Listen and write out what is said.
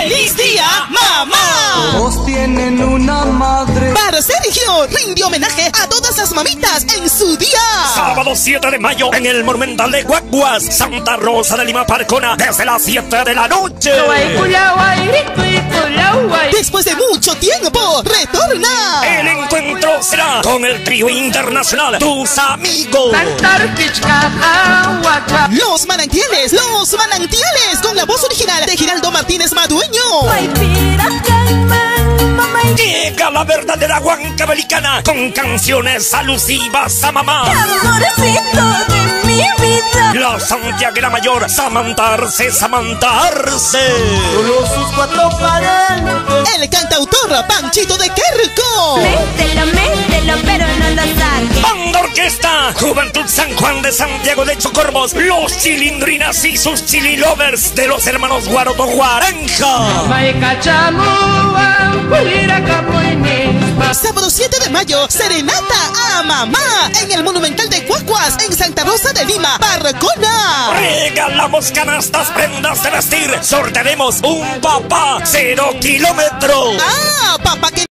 ¡Feliz día, mamá! Todos tienen una madre. Bar Sergio rinde homenaje a todas las mamitas en su día. Sábado 7 de mayo en el Monumental de Guaguas, Santa Rosa de Lima, Parcona, desde las 7 de la noche. Después de mucho tiempo, retorna. El encuentro será con el trío internacional Tus Amigos. Los manantiales, con la voz original de Giraldo Martínez Madueño. Llega la verdadera huancabelicana con canciones alusivas a mamá. Amorcito de mi vida. La santiaguera mayor, Samantarse. Solo sus cuatro paredes. El cantautor Panchito de Querco. Mételo, pero no lo saques. Banda Orquesta Juventud San Juan de Santiago de Chocormos, Los Chilindrinas y sus chililovers de los hermanos Guaroto Guaranja. Sábado 7 de mayo, serenata a mamá en el Monumental de Guaguas en Santa Rosa de Lima, Parcona. Regalamos canastas, prendas de vestir, sortearemos un papá 0 kilómetros. Ah, papá que